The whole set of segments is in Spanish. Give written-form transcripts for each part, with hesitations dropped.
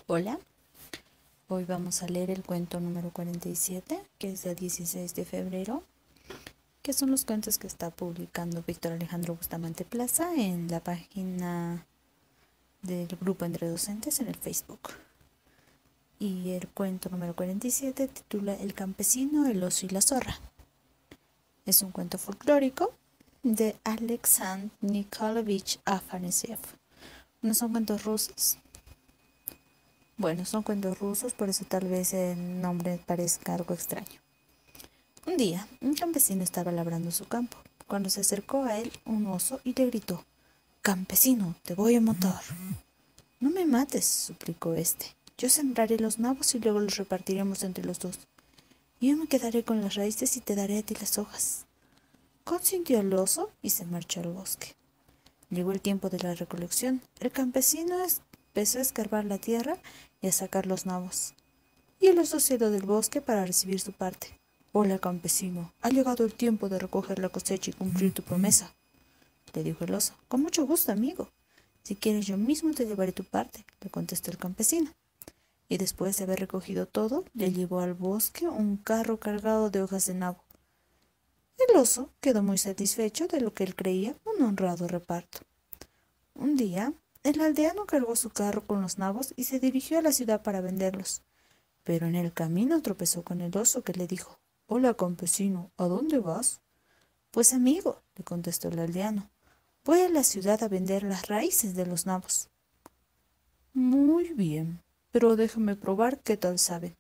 Hola, hoy vamos a leer el cuento número 47, que es del 16 de febrero, que son los cuentos que está publicando Víctor Alejandro Bustamante Plaza en la página del grupo Entre Docentes en el Facebook. Y el cuento número 47 titula El campesino, el oso y la zorra. Es un cuento folclórico de Alexandr Nikolaevich Afanasiev. No son cuentos rusos. Bueno, son cuentos rusos, por eso tal vez el nombre parezca algo extraño. Un día, un campesino estaba labrando su campo, cuando se acercó a él un oso y le gritó: «Campesino, te voy a matar». «No me mates», suplicó este. «Yo sembraré los nabos y luego los repartiremos entre los dos. Yo me quedaré con las raíces y te daré a ti las hojas». Consintió el oso y se marchó al bosque. Llegó el tiempo de la recolección. El campesino empezó a escarbar la tierra y a sacar los nabos. Y el oso salió del bosque para recibir su parte. «Hola, campesino, ha llegado el tiempo de recoger la cosecha y cumplir tu promesa», le dijo el oso. «Con mucho gusto, amigo. Si quieres, yo mismo te llevaré tu parte», le contestó el campesino. Y después de haber recogido todo, le llevó al bosque un carro cargado de hojas de nabo. El oso quedó muy satisfecho de lo que él creía un honrado reparto. Un día, el aldeano cargó su carro con los nabos y se dirigió a la ciudad para venderlos. Pero en el camino tropezó con el oso, que le dijo: «Hola, campesino, ¿a dónde vas?» «Pues, amigo», le contestó el aldeano, «voy a la ciudad a vender las raíces de los nabos». «Muy bien, pero déjame probar qué tal saben».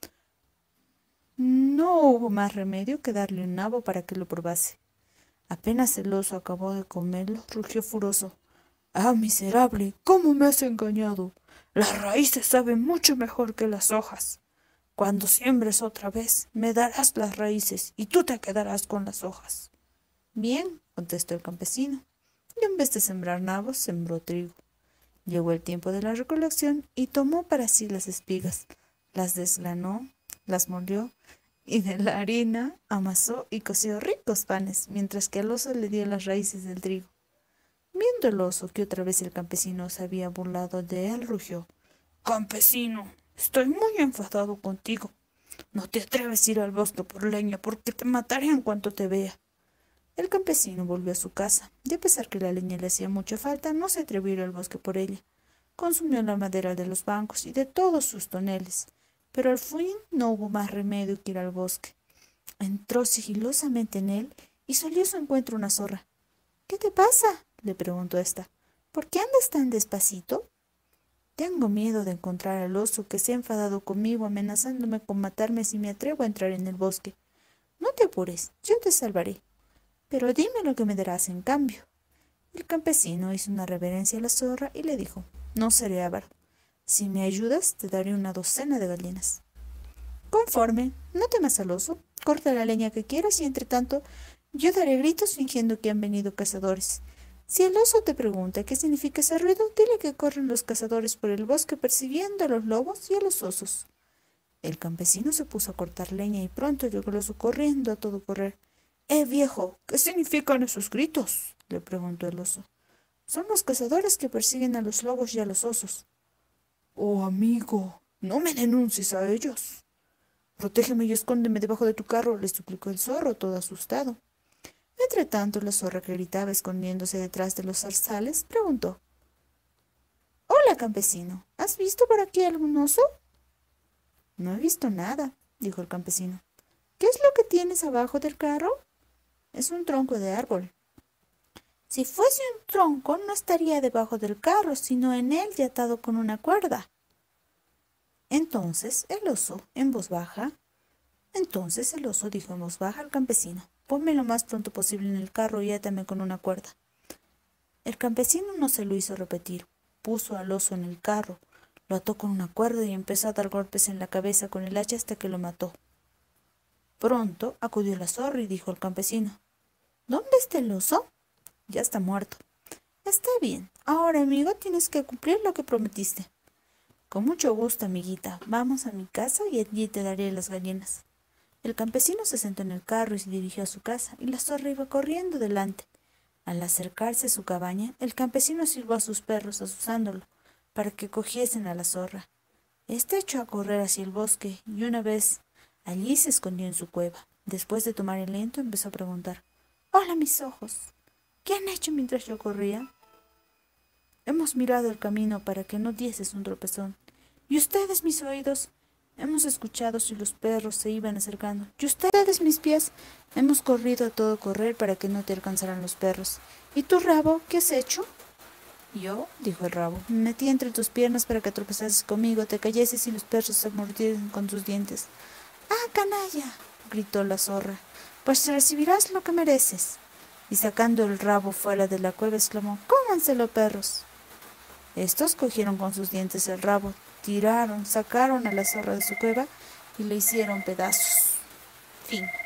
No hubo más remedio que darle un nabo para que lo probase. Apenas el oso acabó de comerlo, rugió furioso: «¡Ah, miserable! ¿Cómo me has engañado? Las raíces saben mucho mejor que las hojas. Cuando siembres otra vez, me darás las raíces y tú te quedarás con las hojas». «Bien», contestó el campesino, y en vez de sembrar nabos, sembró trigo. Llegó el tiempo de la recolección y tomó para sí las espigas, las desgranó, las molió y de la harina amasó y coció ricos panes, mientras que al oso le dio las raíces del trigo. Viendo el oso que otra vez el campesino se había burlado de él, rugió: «Campesino, estoy muy enfadado contigo. No te atreves a ir al bosque por leña, porque te mataré en cuanto te vea». El campesino volvió a su casa, y a pesar que la leña le hacía mucha falta, no se atrevió a ir al bosque por ella. Consumió la madera de los bancos y de todos sus toneles, pero al fin no hubo más remedio que ir al bosque. Entró sigilosamente en él y salió a su encuentro una zorra. «¿Qué te pasa?», le preguntó ésta. «¿Por qué andas tan despacito?» «Tengo miedo de encontrar al oso, que se ha enfadado conmigo, amenazándome con matarme si me atrevo a entrar en el bosque». «No te apures, yo te salvaré. Pero dime lo que me darás en cambio». El campesino hizo una reverencia a la zorra y le dijo: «No seré avaro. Si me ayudas, te daré una docena de gallinas». «Conforme, no temas al oso. Corta la leña que quieras y, entre tanto, yo daré gritos fingiendo que han venido cazadores. Si el oso te pregunta qué significa ese ruido, dile que corren los cazadores por el bosque persiguiendo a los lobos y a los osos». El campesino se puso a cortar leña y pronto llegó el oso corriendo a todo correr. Viejo, ¿qué significan esos gritos?», le preguntó el oso. «Son los cazadores que persiguen a los lobos y a los osos». «Oh, amigo, no me denuncies a ellos. Protégeme y escóndeme debajo de tu carro», le suplicó el zorro, todo asustado. Entre tanto, la zorra, que gritaba escondiéndose detrás de los zarzales, preguntó: «Hola, campesino, ¿has visto por aquí algún oso?» «No he visto nada», dijo el campesino. «¿Qué es lo que tienes abajo del carro?» «Es un tronco de árbol». «Si fuese un tronco, no estaría debajo del carro, sino en él y atado con una cuerda». Entonces el oso dijo en voz baja al campesino: «Ponme lo más pronto posible en el carro y átame con una cuerda». El campesino no se lo hizo repetir. Puso al oso en el carro, lo ató con una cuerda y empezó a dar golpes en la cabeza con el hacha hasta que lo mató. Pronto acudió la zorra y dijo al campesino: «¿Dónde está el oso?» «Ya está muerto». «Está bien. Ahora, amigo, tienes que cumplir lo que prometiste». «Con mucho gusto, amiguita. Vamos a mi casa y allí te daré las gallinas». El campesino se sentó en el carro y se dirigió a su casa, y la zorra iba corriendo delante. Al acercarse a su cabaña, el campesino silbó a sus perros, asusándolo, para que cogiesen a la zorra. Este echó a correr hacia el bosque y una vez allí se escondió en su cueva. Después de tomar aliento empezó a preguntar: «Hola, mis ojos. ¿Qué han hecho mientras yo corría?» «Hemos mirado el camino para que no dieses un tropezón. ¿Y ustedes, mis oídos? Hemos escuchado si los perros se iban acercando. ¿Y ustedes, mis pies? Hemos corrido a todo correr para que no te alcanzaran los perros. ¿Y tu rabo? ¿Qué has hecho?» «Yo», dijo el rabo, «me metí entre tus piernas para que tropezases conmigo, te cayeses y los perros se mordieran con sus dientes». «¡Ah, canalla!», gritó la zorra, «pues recibirás lo que mereces». Y sacando el rabo fuera de la cueva exclamó: «¡Cómanselo, perros!». Estos cogieron con sus dientes el rabo, sacaron a la zorra de su cueva y le hicieron pedazos. Fin.